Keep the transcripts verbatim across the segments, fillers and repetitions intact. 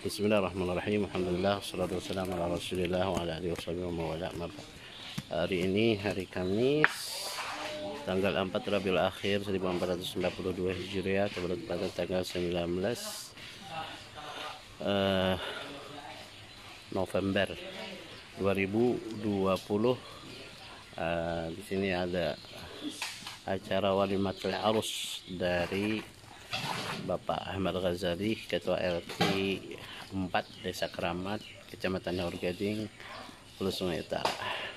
Bismillahirrahmanirrahim. Alhamdulillah, wassalatu wassalamu ala rasulillah wa ala alihi wa wala. Hari ini hari Kamis tanggal empat Rabiul Akhir seribu empat ratus sembilan puluh dua Hijriah, pada tanggal sembilan belas uh, November dua ribu dua puluh. Uh, di sini ada acara walimatul arus dari Bapak Ahmad Ghazali, Ketua R T empat Desa Keramat, Kecamatan Nyaur Gading, Hulu Sungai Utara.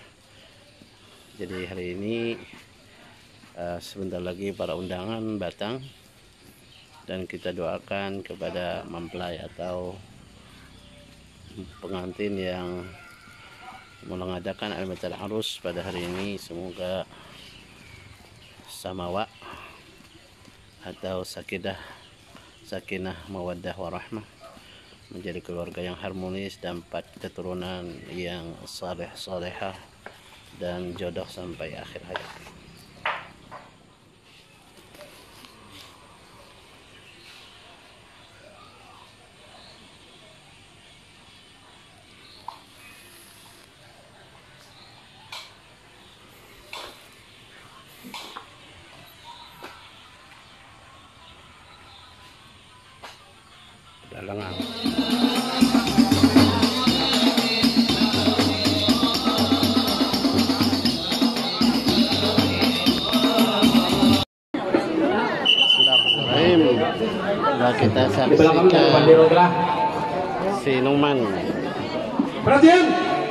Jadi hari ini uh, sebentar lagi para undangan datang, dan kita doakan kepada mempelai atau pengantin yang mengadakan walimatul arus pada hari ini, semoga samawa atau sakidah sakinah mawaddah warahmah, menjadi keluarga yang harmonis, dapat keturunan yang saleh salehah dan jodoh sampai akhir hayat. Dalangan. Bismillahirrahmanirrahim. Nah, kita saksikan sinuman. Perhatian.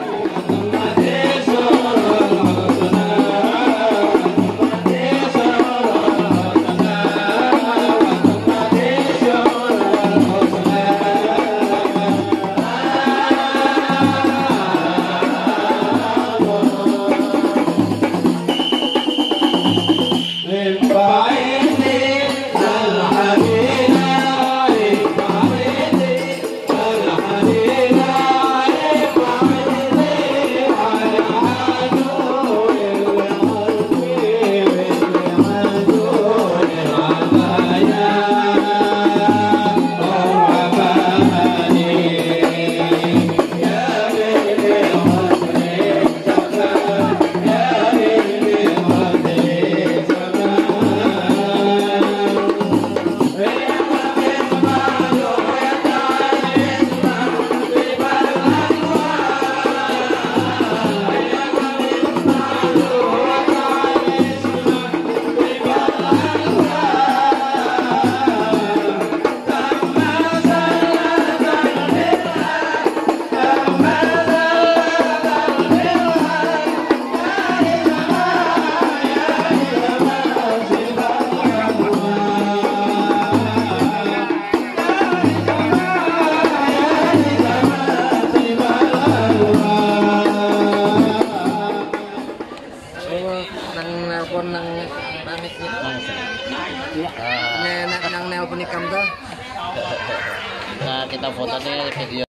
nang nelpon nang pamit ya. Nang nang nelpon ikam tuh. Nah, kita fotonya video.